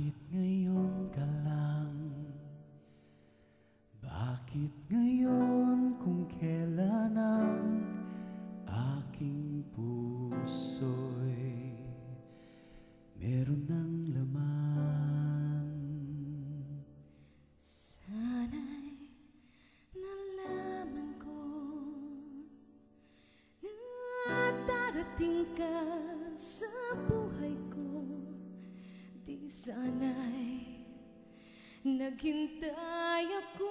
Bakit ngayon ka lang? Bakit ngayon kung kailan ang aking puso'y meron ng laman? Sana'y nalaman ko na darating ka sa buhay ko. Di sana'y naghintay ako.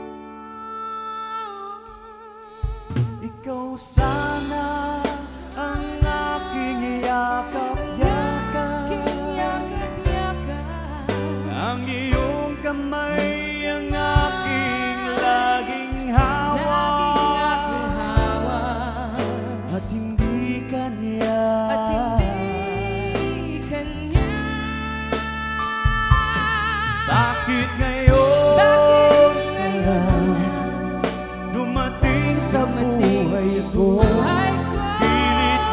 Ikaw sana ang aking yakap-yakap, ang iyong kamay ang aking laging hawak, at hindi kanya. Bakit ngayon ka lang dumating sa buhay ko? Pilit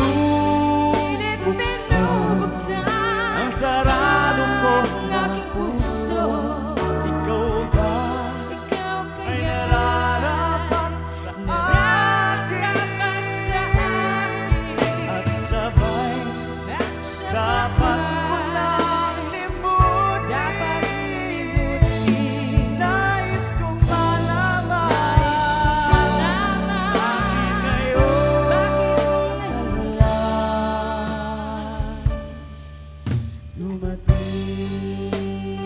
binubuksan ang sarado ko ng puso. Ikaw ba ay nararapat sa akin? At sabay dapat ko nang limutin. Nais kong malaman bakit ngayon ka lang dumating.